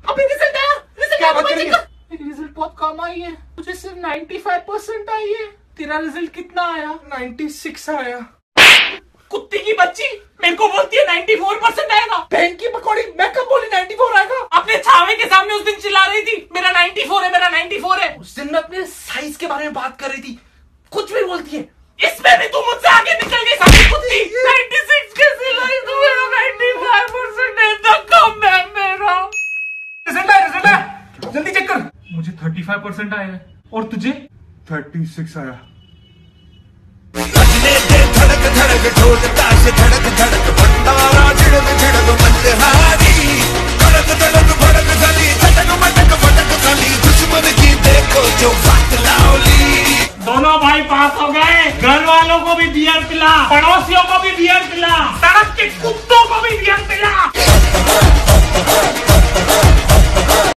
अबे रिजल्ट आया, रिजल्ट क्या बात कर रही है? मेरी रिजल्ट बहुत कम आई है, मुझे सिर्फ 95% आई है। तेरा रिजल्ट कितना आया? 96 आया। कुत्ती की बच्ची मेरे को बोलती है 94% आएगा। बहन की पकौड़ी, मैं कब बोली 94 आएगा? अपने छावे के सामने उस दिन चिल्ला रही थी मेरा 94 है, मेरा 94 है। उस दिन मैं अपने साइज के बारे में बात कर रही थी, कुछ भी बोलती है। इसमें भी तू मुझसे आगे निकल गई सारी कुत्ती। 96 कैसे लाई तू? मेरा 95% है, इतना कम है मेरा। रिजल्ट है, जल्दी चेक कर। मुझे 35% आया है और तुझे? 36 आया। धड़क धड़क ढोल ताश धड़क धड़क भंडारा झड़क झड़क मल्हार।